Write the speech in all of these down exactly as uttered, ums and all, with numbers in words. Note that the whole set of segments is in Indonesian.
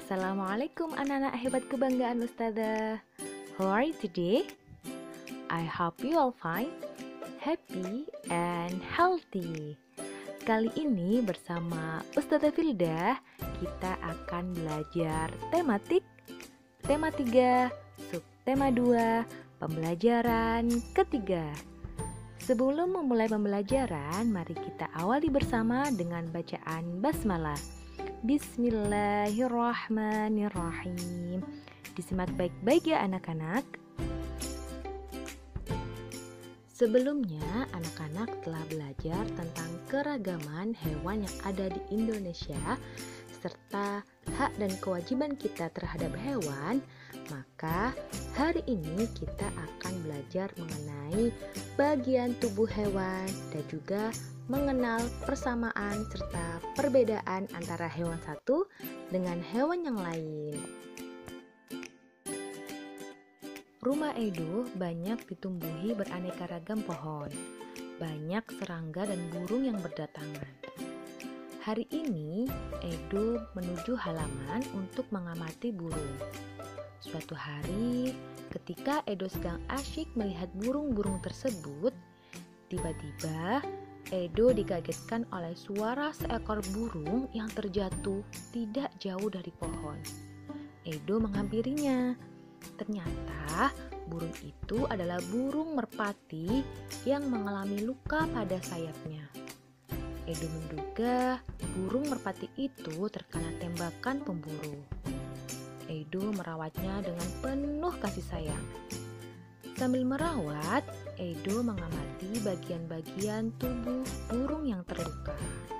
Assalamualaikum anak-anak hebat kebanggaan Ustazah. How are you today? I hope you all fine, happy, and healthy. Kali ini bersama Ustazah Filda, kita akan belajar tematik, tema tiga, subtema dua, pembelajaran ketiga. Sebelum memulai pembelajaran, mari kita awali bersama dengan bacaan basmalah. Bismillahirrahmanirrahim. Disimak baik-baik ya anak-anak. Sebelumnya, anak-anak telah belajar tentang keragaman hewan yang ada di Indonesia serta hak dan kewajiban kita terhadap hewan. Maka hari ini kita akan belajar mengenai bagian tubuh hewan dan juga mengenal persamaan serta perbedaan antara hewan satu dengan hewan yang lain. Rumah Edo banyak ditumbuhi beraneka ragam pohon, banyak serangga dan burung yang berdatangan. Hari ini Edo menuju halaman untuk mengamati burung. Suatu hari, ketika Edo sedang asyik melihat burung-burung tersebut, tiba-tiba Edo dikagetkan oleh suara seekor burung yang terjatuh tidak jauh dari pohon. Edo menghampirinya. Ternyata burung itu adalah burung merpati yang mengalami luka pada sayapnya. Edo menduga burung merpati itu terkena tembakan pemburu. Edo merawatnya dengan penuh kasih sayang. Sambil merawat, Edo mengamati bagian-bagian tubuh burung yang terluka.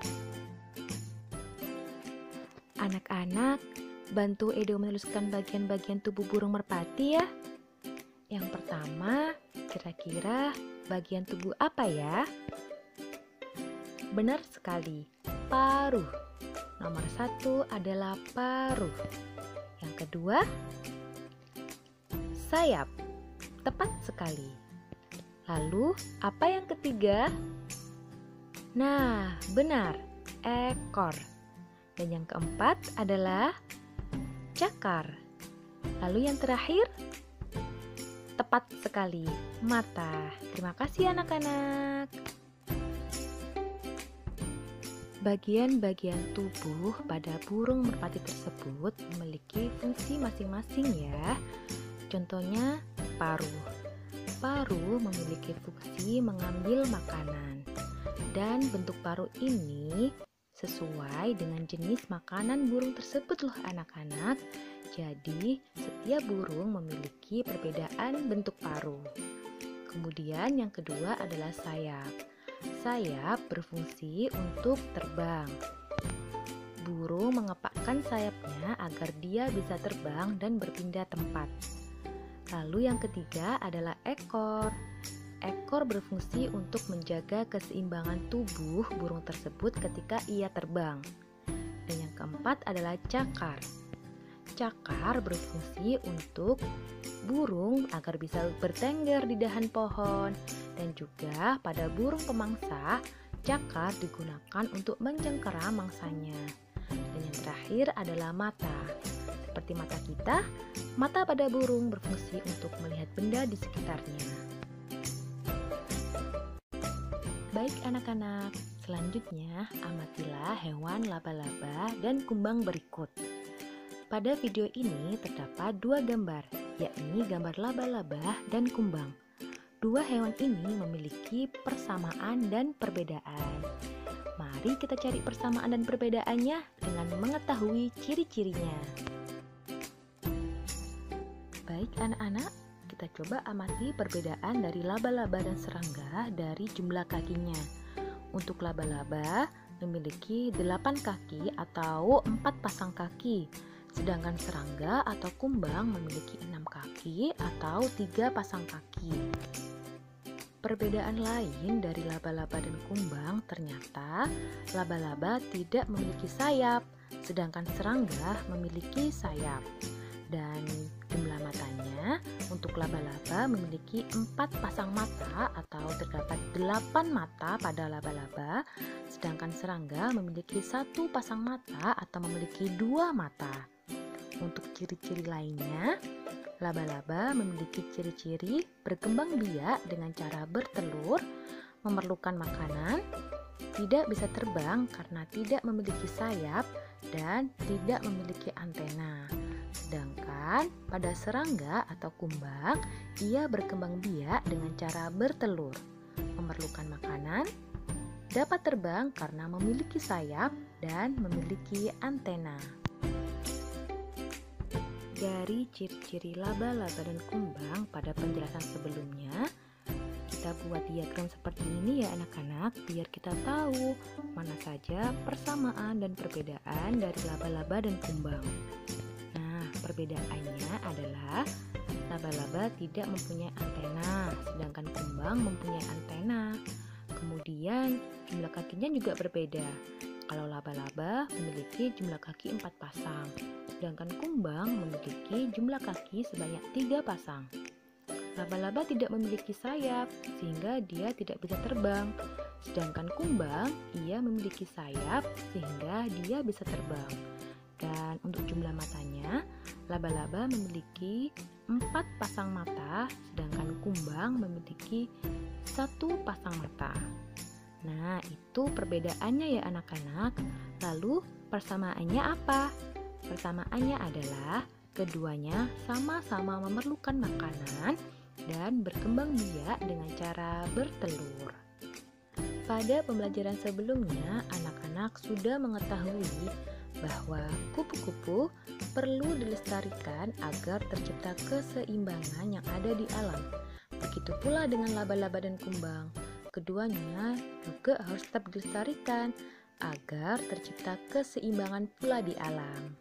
Anak-anak, bantu Edo menuliskan bagian-bagian tubuh burung merpati ya. Yang pertama, kira-kira bagian tubuh apa ya? Benar sekali, paruh. Nomor satu adalah paruh. Yang kedua, sayap. Tepat sekali. Lalu, apa yang ketiga? Nah, benar, ekor. Dan yang keempat adalah cakar. Lalu yang terakhir? Tepat sekali, mata. Terima kasih anak-anak. Bagian-bagian tubuh pada burung merpati tersebut memiliki fungsi masing-masing ya. Contohnya, paruh. Paruh memiliki fungsi mengambil makanan. Dan bentuk paruh ini sesuai dengan jenis makanan burung tersebut loh anak-anak. Jadi, setiap burung memiliki perbedaan bentuk paruh. Kemudian yang kedua adalah sayap. Sayap berfungsi untuk terbang. Burung mengepakkan sayapnya agar dia bisa terbang dan berpindah tempat. Lalu yang ketiga adalah ekor. Ekor berfungsi untuk menjaga keseimbangan tubuh burung tersebut ketika ia terbang. Dan yang keempat adalah cakar. Cakar berfungsi untuk burung agar bisa bertengger di dahan pohon. Dan juga pada burung pemangsa, cakar digunakan untuk mencengkeram mangsanya. Dan yang terakhir adalah mata. Seperti mata kita, mata pada burung berfungsi untuk melihat benda di sekitarnya. Baik anak-anak, selanjutnya amatilah hewan laba-laba dan kumbang berikut. Pada video ini terdapat dua gambar, yakni gambar laba-laba dan kumbang. Dua hewan ini memiliki persamaan dan perbedaan. Mari kita cari persamaan dan perbedaannya dengan mengetahui ciri-cirinya. Baik anak-anak, kita coba amati perbedaan dari laba-laba dan serangga dari jumlah kakinya. Untuk laba-laba memiliki delapan kaki atau empat pasang kaki, sedangkan serangga atau kumbang memiliki enam kaki atau tiga pasang kaki. Perbedaan lain dari laba-laba dan kumbang ternyata laba-laba tidak memiliki sayap, sedangkan serangga memiliki sayap. Dan jumlah matanya untuk laba-laba memiliki empat pasang mata atau terdapat delapan mata pada laba-laba, sedangkan serangga memiliki satu pasang mata atau memiliki dua mata. Untuk ciri-ciri lainnya, laba-laba memiliki ciri-ciri berkembang biak dengan cara bertelur, memerlukan makanan, tidak bisa terbang karena tidak memiliki sayap, dan tidak memiliki antena. Sedangkan pada serangga atau kumbang, ia berkembang biak dengan cara bertelur, memerlukan makanan, dapat terbang karena memiliki sayap, dan memiliki antena. Dari ciri-ciri laba-laba dan kumbang pada penjelasan sebelumnya, kita buat diagram seperti ini ya anak-anak, biar kita tahu mana saja persamaan dan perbedaan dari laba-laba dan kumbang. Nah, perbedaannya adalah laba-laba tidak mempunyai antena, sedangkan kumbang mempunyai antena. Kemudian jumlah kakinya juga berbeda. Kalau laba-laba memiliki jumlah kaki empat pasang, sedangkan kumbang memiliki jumlah kaki sebanyak tiga pasang. Laba-laba tidak memiliki sayap, sehingga dia tidak bisa terbang. Sedangkan kumbang, ia memiliki sayap, sehingga dia bisa terbang. Dan untuk jumlah matanya, laba-laba memiliki empat pasang mata, sedangkan kumbang memiliki satu pasang mata. Nah, itu perbedaannya ya anak-anak. Lalu persamaannya apa? Persamaannya adalah keduanya sama-sama memerlukan makanan dan berkembang biak dengan cara bertelur. Pada pembelajaran sebelumnya, anak-anak sudah mengetahui bahwa kupu-kupu perlu dilestarikan agar tercipta keseimbangan yang ada di alam. Begitu pula dengan laba-laba dan kumbang. Keduanya juga harus tetap dilestarikan agar tercipta keseimbangan pula di alam.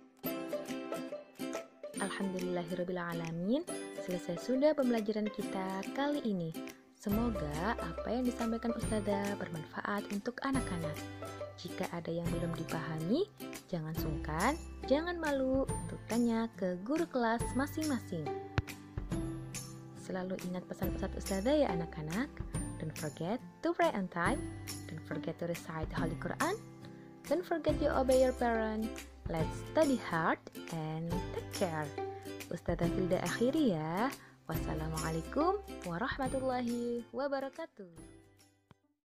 Alhamdulillahirrabbilalamin, selesai sudah pembelajaran kita kali ini. Semoga apa yang disampaikan Ustazah bermanfaat untuk anak-anak. Jika ada yang belum dipahami, jangan sungkan, jangan malu untuk tanya ke guru kelas masing-masing. Selalu ingat pesan-pesan Ustazah ya anak-anak. Don't forget to pray on time. Don't forget to recite Holy Quran. Don't forget to obey your parents. Let's study hard and take care. Ustazah Filda akhiri ya. Wassalamualaikum warahmatullahi wabarakatuh.